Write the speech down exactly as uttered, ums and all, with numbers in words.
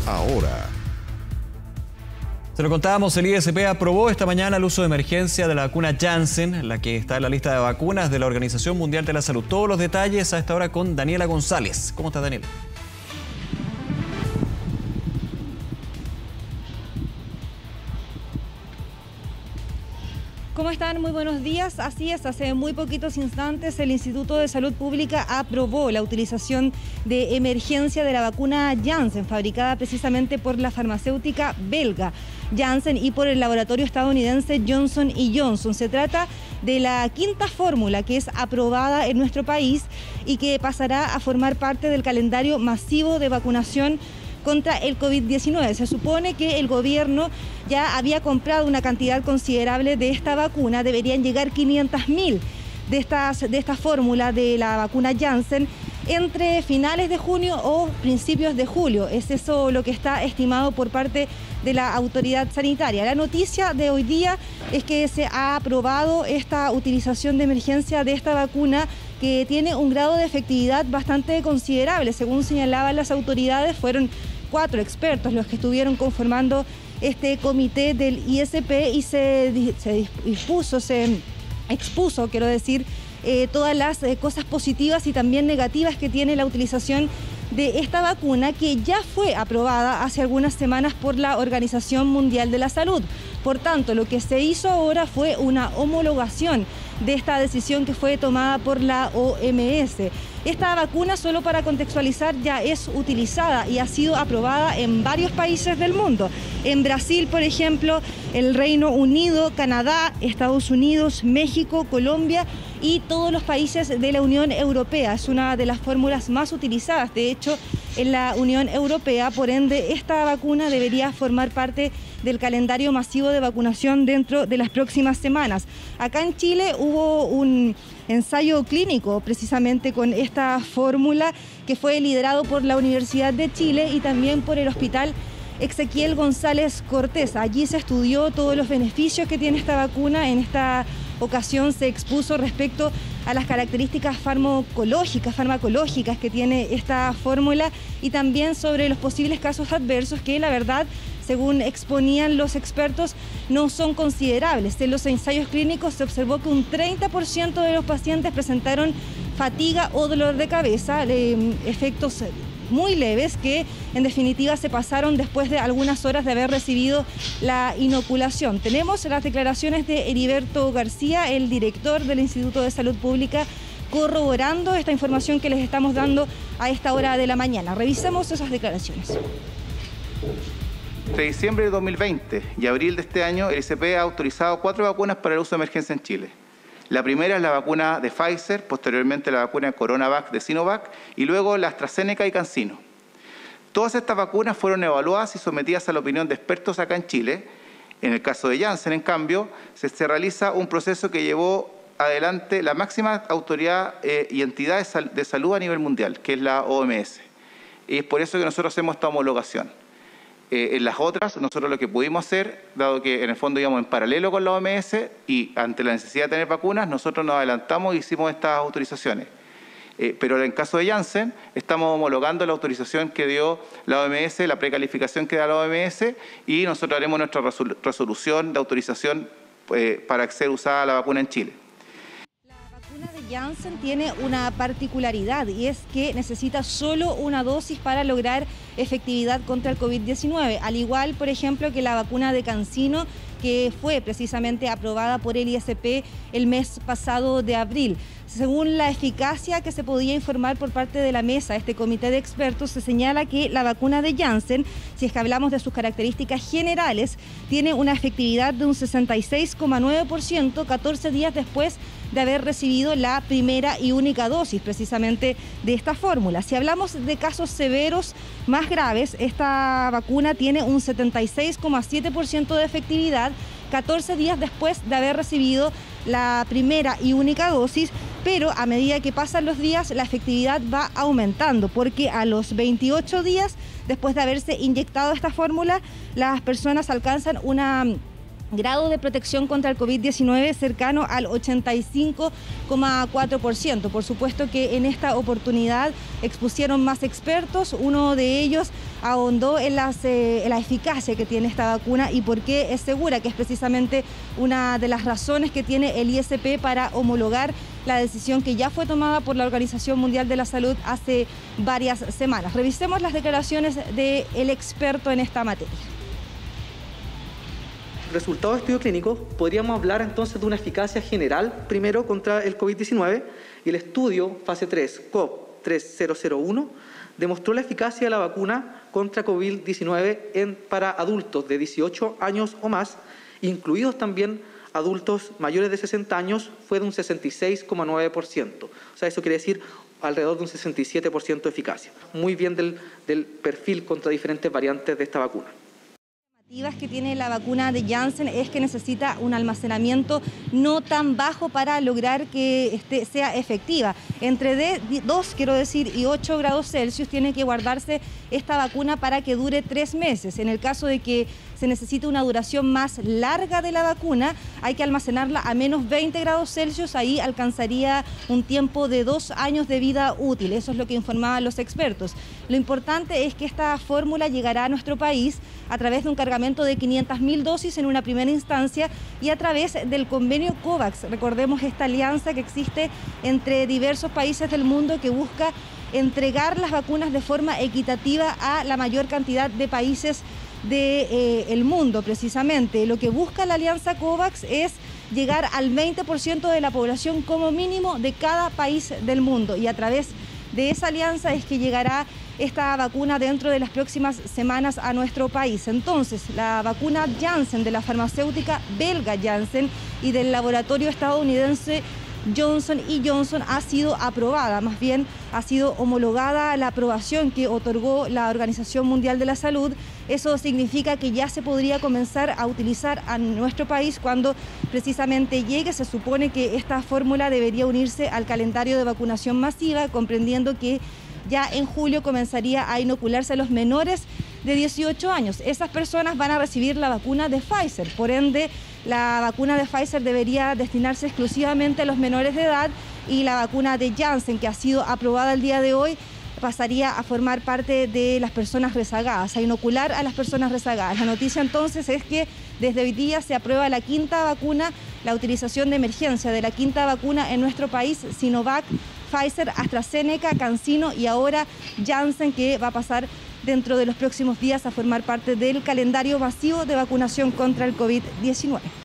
ahora. Se lo contábamos, el I S P aprobó esta mañana el uso de emergencia de la vacuna Janssen, la que está en la lista de vacunas de la Organización Mundial de la Salud. Todos los detalles a esta hora con Daniela González. ¿Cómo estás, Daniela? ¿Cómo están? Muy buenos días. Así es, hace muy poquitos instantes el Instituto de Salud Pública aprobó la utilización de emergencia de la vacuna Janssen, fabricada precisamente por la farmacéutica belga Janssen y por el laboratorio estadounidense Johnson y Johnson. Se trata de la quinta fórmula que es aprobada en nuestro país y que pasará a formar parte del calendario masivo de vacunación contra el COVID diecinueve. Se supone que el gobierno ya había comprado una cantidad considerable de esta vacuna, deberían llegar quinientas mil de, estas, de esta fórmula de la vacuna Janssen entre finales de junio o principios de julio. Es eso lo que está estimado por parte de la autoridad sanitaria. La noticia de hoy día es que se ha aprobado esta utilización de emergencia de esta vacuna que tiene un grado de efectividad bastante considerable. Según señalaban las autoridades, fueron cuatro expertos los que estuvieron conformando este comité del I S P y se, se dispuso, se expuso, quiero decir, eh, todas las eh, cosas positivas y también negativas que tiene la utilización de esta vacuna, que ya fue aprobada hace algunas semanas por la Organización Mundial de la Salud. Por tanto, lo que se hizo ahora fue una homologación de esta decisión que fue tomada por la O M S. Esta vacuna, solo para contextualizar, ya es utilizada y ha sido aprobada en varios países del mundo. En Brasil, por ejemplo, el Reino Unido, Canadá, Estados Unidos, México, Colombia y todos los países de la Unión Europea. Es una de las fórmulas más utilizadas, de hecho, en la Unión Europea. Por ende, esta vacuna debería formar parte del calendario masivo de vacunación dentro de las próximas semanas. Acá en Chile hubo un ensayo clínico precisamente con esta fórmula que fue liderado por la Universidad de Chile y también por el Hospital Ezequiel González Cortés. Allí se estudió todos los beneficios que tiene esta vacuna. En esta ocasión se expuso respecto a las características farmacológicas, farmacológicas que tiene esta fórmula y también sobre los posibles casos adversos que, la verdad, según exponían los expertos, no son considerables. En los ensayos clínicos se observó que un treinta por ciento de los pacientes presentaron fatiga o dolor de cabeza, eh, efectos muy leves que en definitiva se pasaron después de algunas horas de haber recibido la inoculación. Tenemos las declaraciones de Heriberto García, el director del Instituto de Salud Pública, corroborando esta información que les estamos dando a esta hora de la mañana. Revisemos esas declaraciones. Entre diciembre de dos mil veinte y abril de este año, el I S P ha autorizado cuatro vacunas para el uso de emergencia en Chile. La primera es la vacuna de Pfizer, posteriormente la vacuna Coronavac de Sinovac y luego la AstraZeneca y CanSino. Todas estas vacunas fueron evaluadas y sometidas a la opinión de expertos acá en Chile. En el caso de Janssen, en cambio, se, se realiza un proceso que llevó adelante la máxima autoridad eh, y entidad de, sal, de salud a nivel mundial, que es la O M S. Y es por eso que nosotros hacemos esta homologación. Eh, en las otras, nosotros lo que pudimos hacer, dado que en el fondo íbamos en paralelo con la O M S y ante la necesidad de tener vacunas, nosotros nos adelantamos e hicimos estas autorizaciones. Eh, pero en el caso de Janssen, estamos homologando la autorización que dio la O M S, la precalificación que da la O M S, y nosotros haremos nuestra resolución de autorización eh, para ser usada la vacuna en Chile. La vacuna de Janssen tiene una particularidad y es que necesita solo una dosis para lograr efectividad contra el COVID diecinueve, al igual, por ejemplo, que la vacuna de CanSino, que fue precisamente aprobada por el I S P el mes pasado de abril. Según la eficacia que se podía informar por parte de la mesa, este comité de expertos, se señala que la vacuna de Janssen, si es que hablamos de sus características generales, tiene una efectividad de un sesenta y seis coma nueve por ciento catorce días después de haber recibido la primera y única dosis precisamente de esta fórmula. Si hablamos de casos severos más graves, esta vacuna tiene un setenta y seis coma siete por ciento de efectividad catorce días después de haber recibido la primera y única dosis, pero a medida que pasan los días la efectividad va aumentando, porque a los veintiocho días después de haberse inyectado esta fórmula, las personas alcanzan una grado de protección contra el COVID diecinueve cercano al ochenta y cinco coma cuatro por ciento. Por supuesto que en esta oportunidad expusieron más expertos, uno de ellos ahondó en, las, eh, en la eficacia que tiene esta vacuna y por qué es segura, que es precisamente una de las razones que tiene el I S P para homologar la decisión que ya fue tomada por la Organización Mundial de la Salud hace varias semanas. Revisemos las declaraciones del experto en esta materia. Resultados de estudio clínico, podríamos hablar entonces de una eficacia general, primero contra el COVID diecinueve, y el estudio fase tres, C O P tres mil uno, demostró la eficacia de la vacuna contra COVID diecinueve en, para adultos de dieciocho años o más, incluidos también adultos mayores de sesenta años, fue de un sesenta y seis coma nueve por ciento. O sea, eso quiere decir alrededor de un sesenta y siete por ciento de eficacia. Muy bien del, del perfil contra diferentes variantes de esta vacuna que tiene la vacuna de Janssen es que necesita un almacenamiento no tan bajo para lograr que este sea efectiva. Entre dos, quiero decir, y ocho grados Celsius tiene que guardarse esta vacuna para que dure tres meses. En el caso de que se necesite una duración más larga de la vacuna, hay que almacenarla a menos veinte grados Celsius, ahí alcanzaría un tiempo de dos años de vida útil. Eso es lo que informaban los expertos. Lo importante es que esta fórmula llegará a nuestro país a través de un cargamento de quinientas mil dosis en una primera instancia y a través del convenio COVAX. Recordemos esta alianza que existe entre diversos países del mundo que busca entregar las vacunas de forma equitativa a la mayor cantidad de países del eh, mundo, precisamente. Lo que busca la alianza COVAX es llegar al veinte por ciento de la población como mínimo de cada país del mundo, y a través de esa alianza es que llegará esta vacuna dentro de las próximas semanas a nuestro país. Entonces, la vacuna Janssen de la farmacéutica belga Janssen y del laboratorio estadounidense Johnson y Johnson ha sido aprobada, más bien ha sido homologada la aprobación que otorgó la Organización Mundial de la Salud. Eso significa que ya se podría comenzar a utilizar a nuestro país cuando precisamente llegue. Se supone que esta fórmula debería unirse al calendario de vacunación masiva, comprendiendo que ya en julio comenzaría a inocularse a los menores de dieciocho años. Esas personas van a recibir la vacuna de Pfizer, por ende la vacuna de Pfizer debería destinarse exclusivamente a los menores de edad, y la vacuna de Janssen, que ha sido aprobada el día de hoy, pasaría a formar parte de las personas rezagadas, a inocular a las personas rezagadas. La noticia entonces es que desde hoy día se aprueba la quinta vacuna, la utilización de emergencia de la quinta vacuna en nuestro país: Sinovac, Pfizer, AstraZeneca, CanSino y ahora Janssen, que va a pasar dentro de los próximos días a formar parte del calendario masivo de vacunación contra el COVID diecinueve.